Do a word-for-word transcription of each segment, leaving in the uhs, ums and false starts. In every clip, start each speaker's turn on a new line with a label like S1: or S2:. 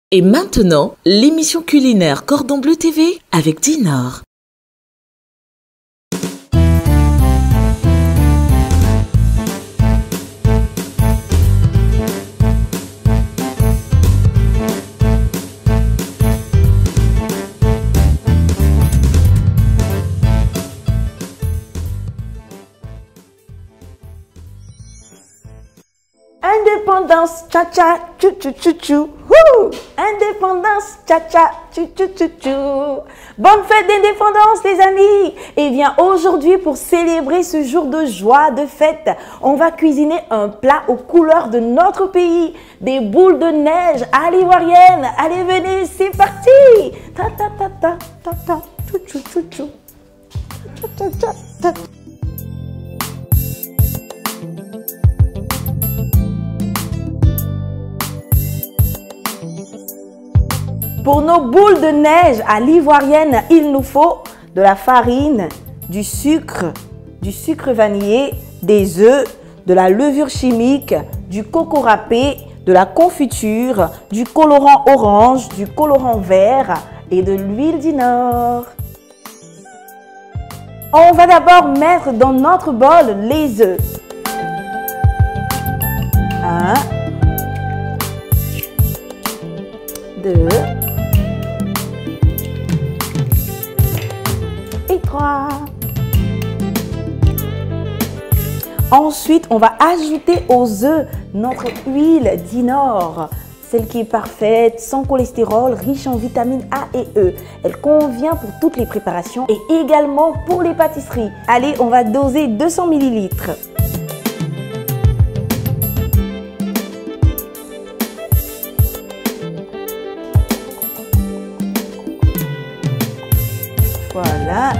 S1: Et maintenant, l'émission culinaire Cordon Bleu T V avec Dinor.
S2: Indépendance, cha-cha, chou-chou-chou-chou. Wouh! Indépendance, cha-cha, chou-chou-chou-chou. Bonne fête d'indépendance, les amis! Et bien, aujourd'hui, pour célébrer ce jour de joie, de fête, on va cuisiner un plat aux couleurs de notre pays. Des boules de neige à l'ivoirienne. Allez, venez, c'est parti! Ta ta ta ta ta ta, chou-chou-chou-chou. Ta ta ta ta. Pour nos boules de neige à l'ivoirienne, il nous faut de la farine, du sucre, du sucre vanillé, des œufs, de la levure chimique, du coco râpé, de la confiture, du colorant orange, du colorant vert et de l'huile Dinor. On va d'abord mettre dans notre bol les œufs. Un, deux, trois. Ensuite, on va ajouter aux œufs notre huile Dinor, celle qui est parfaite, sans cholestérol, riche en vitamines A et E. Elle convient pour toutes les préparations et également pour les pâtisseries. Allez, on va doser deux cents millilitres. Voilà.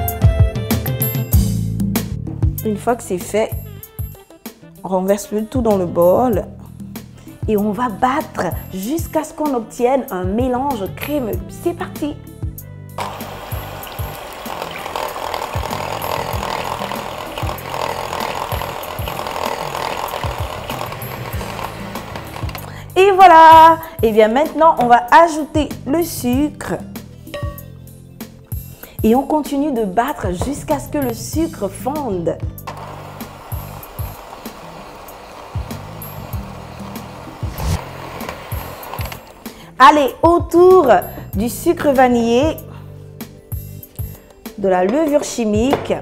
S2: Une fois que c'est fait, on renverse le tout dans le bol et on va battre jusqu'à ce qu'on obtienne un mélange crémeux. C'est parti! Et voilà! Et bien maintenant, on va ajouter le sucre. Et on continue de battre jusqu'à ce que le sucre fonde. Allez, autour du sucre vanillé, de la levure chimique.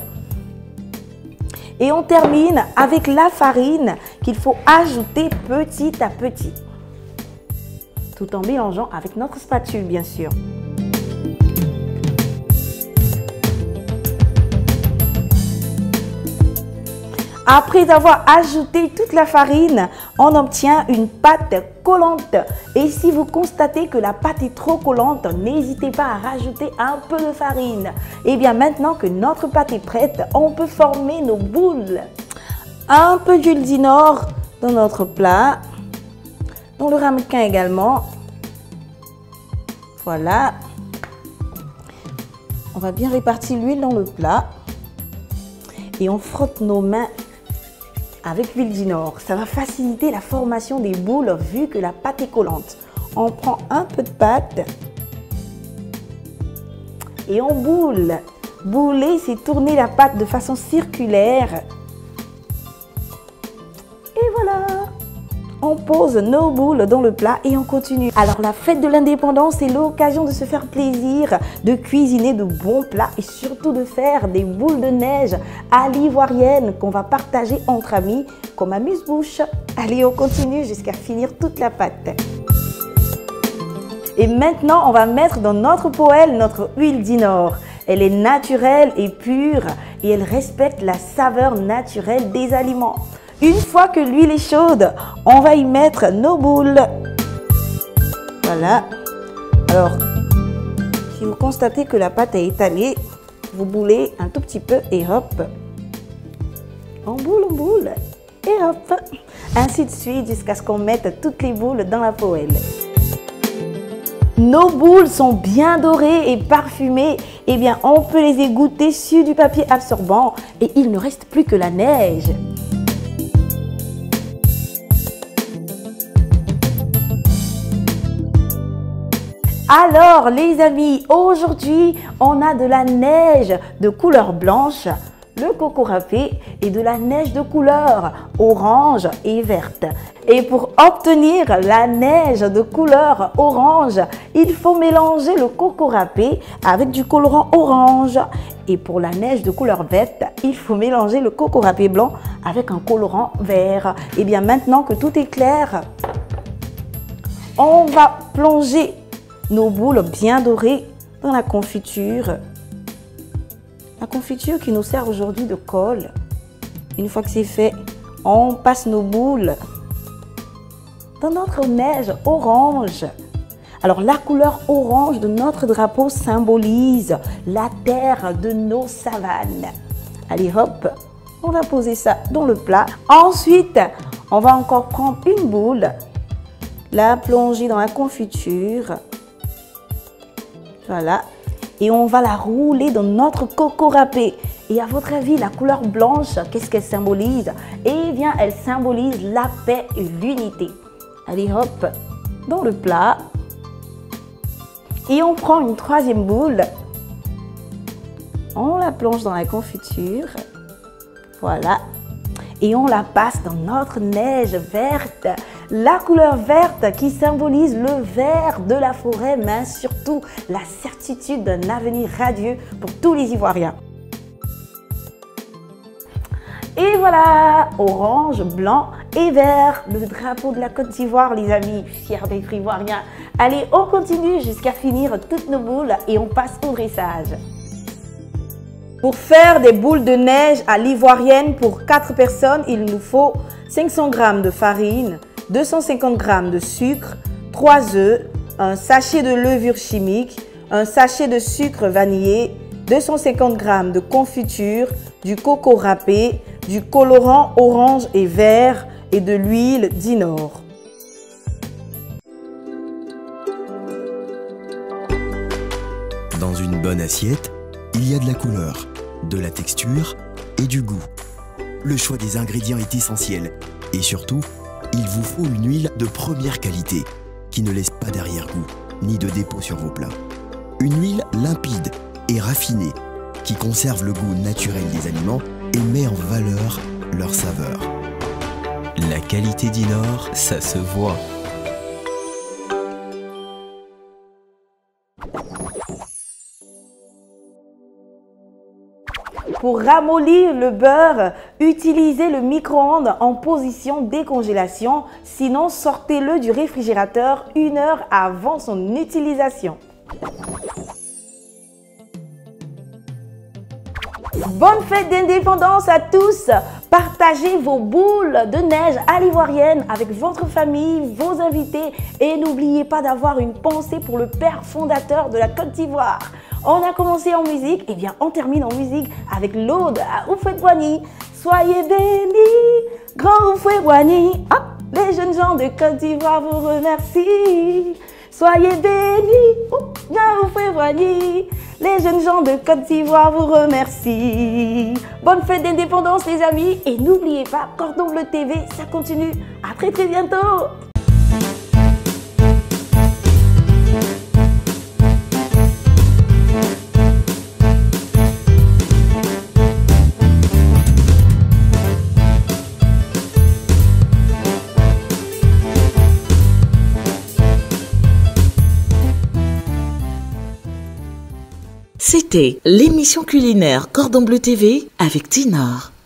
S2: Et on termine avec la farine qu'il faut ajouter petit à petit. Tout en mélangeant avec notre spatule, bien sûr. Après avoir ajouté toute la farine, on obtient une pâte collante. Et si vous constatez que la pâte est trop collante, n'hésitez pas à rajouter un peu de farine. Et bien maintenant que notre pâte est prête, on peut former nos boules. Un peu d'huile Dinor dans notre plat, dans le ramequin également. Voilà. On va bien répartir l'huile dans le plat. Et on frotte nos mains avec l'huile Dinor. Ça va faciliter la formation des boules vu que la pâte est collante. On prend un peu de pâte et on boule. Bouler, c'est tourner la pâte de façon circulaire. Et voilà. On pose nos boules dans le plat et on continue. Alors la fête de l'indépendance, c'est l'occasion de se faire plaisir, de cuisiner de bons plats et surtout de faire des boules de neige à l'ivoirienne qu'on va partager entre amis comme amuse-bouche. Allez, on continue jusqu'à finir toute la pâte. Et maintenant, on va mettre dans notre poêle notre huile Dinor. Elle est naturelle et pure et elle respecte la saveur naturelle des aliments. Une fois que l'huile est chaude, on va y mettre nos boules. Voilà. Alors, si vous constatez que la pâte est étalée, vous boulez un tout petit peu et hop. On boule, on boule et hop. Ainsi de suite jusqu'à ce qu'on mette toutes les boules dans la poêle. Nos boules sont bien dorées et parfumées. Eh bien, on peut les égoutter sur du papier absorbant et il ne reste plus que la neige. Alors les amis, aujourd'hui on a de la neige de couleur blanche, le coco râpé et de la neige de couleur orange et verte. Et pour obtenir la neige de couleur orange, il faut mélanger le coco râpé avec du colorant orange. Et pour la neige de couleur verte, il faut mélanger le coco râpé blanc avec un colorant vert. Et bien maintenant que tout est clair, on va plonger nos boules bien dorées dans la confiture. La confiture qui nous sert aujourd'hui de colle. Une fois que c'est fait, on passe nos boules dans notre neige orange. Alors la couleur orange de notre drapeau symbolise la terre de nos savanes. Allez hop, on va poser ça dans le plat. Ensuite, on va encore prendre une boule, la plonger dans la confiture. Voilà. Et on va la rouler dans notre coco râpé. Et à votre avis, la couleur blanche, qu'est-ce qu'elle symbolise? Eh bien, elle symbolise la paix et l'unité. Allez hop, dans le plat. Et on prend une troisième boule. On la plonge dans la confiture. Voilà. Et on la passe dans notre neige verte. La couleur verte qui symbolise le vert de la forêt, mais surtout la certitude d'un avenir radieux pour tous les Ivoiriens. Et voilà, orange, blanc et vert, le drapeau de la Côte d'Ivoire, les amis, fiers d'être Ivoiriens. Allez, on continue jusqu'à finir toutes nos boules et on passe au dressage. Pour faire des boules de neige à l'ivoirienne pour quatre personnes, il nous faut cinq cents grammes de farine, deux cent cinquante grammes de sucre, trois œufs, un sachet de levure chimique, un sachet de sucre vanillé, deux cent cinquante grammes de confiture, du coco râpé, du colorant orange et vert et de l'huile d'Inor.
S3: Dans une bonne assiette, il y a de la couleur, de la texture et du goût. Le choix des ingrédients est essentiel et surtout, il vous faut une huile de première qualité qui ne laisse pas d'arrière-goût ni de dépôt sur vos plats. Une huile limpide et raffinée qui conserve le goût naturel des aliments et met en valeur leur saveur. La qualité d'Inor, ça se voit.
S2: Pour ramollir le beurre, utilisez le micro-ondes en position décongélation, sinon sortez-le du réfrigérateur une heure avant son utilisation. Bonne fête d'indépendance à tous! Partagez vos boules de neige à l'ivoirienne avec votre famille, vos invités et n'oubliez pas d'avoir une pensée pour le père fondateur de la Côte d'Ivoire. On a commencé en musique, et bien on termine en musique avec l'Aude à Houphouët-Boigny. Soyez bénis, grand Houphouët-Boigny. Ah, les jeunes gens de Côte d'Ivoire vous remercient. Soyez bénis, grand Houphouët-Boigny. Les jeunes gens de Côte d'Ivoire vous remercient. Bonne fête d'indépendance les amis et n'oubliez pas, Cordon Bleu T V, ça continue. À très très bientôt.
S1: C'était l'émission culinaire Cordon Bleu T V avec Dinor.